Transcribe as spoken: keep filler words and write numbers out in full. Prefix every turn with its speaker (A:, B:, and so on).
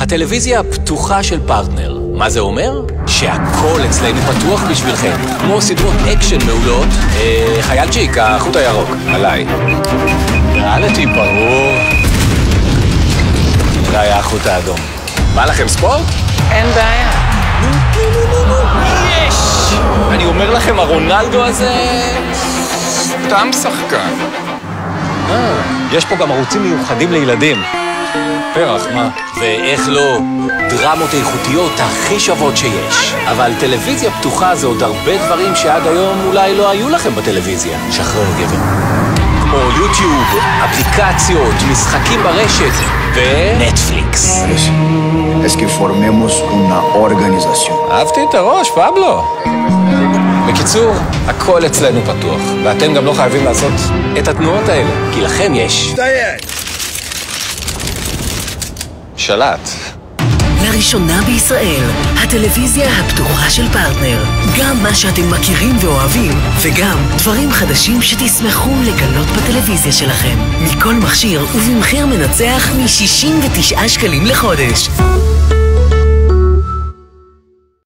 A: הטלוויזיה הפתוחה של פרטנר. מה זה אומר? שהכל אצלנו פתוח בשבילכם. כמו סדרות אקשן מעולות. אה, חיילצ'יק, החוט הירוק. עליי. יאללה, ברור. זה היה החוט האדום. בא לכם ספורט?
B: אין בעיה.
A: יש! אני אומר לכם, הרונלדו הזה...
B: סתם שחקן.
A: אה, יש פה גם ערוצים מיוחדים לילדים. פרח, מה? ואיך לא, דרמות איכותיות הכי שוות שיש. אבל טלוויזיה פתוחה זה עוד הרבה דברים שעד היום אולי לא היו לכם בטלוויזיה. שחרר גבר. כמו יוטיוב, אפליקציות, משחקים ברשת ונטפליקס.
C: Es que formemos una organización.
A: אהבתי את הראש, פבלו. בקיצור, הכל אצלנו פתוח, ואתם גם לא חייבים לעשות את התנועות האלה, כי לכם יש... שלט.
D: לראשונה בישראל, הטלוויזיה הפתוחה של פרטנר. גם מה שאתם מכירים ואוהבים, וגם דברים חדשים שתשמחו לגלות בטלוויזיה שלכם. מכל מכשיר ובמחיר מנצח מ-שישים ותשעה שקלים לחודש.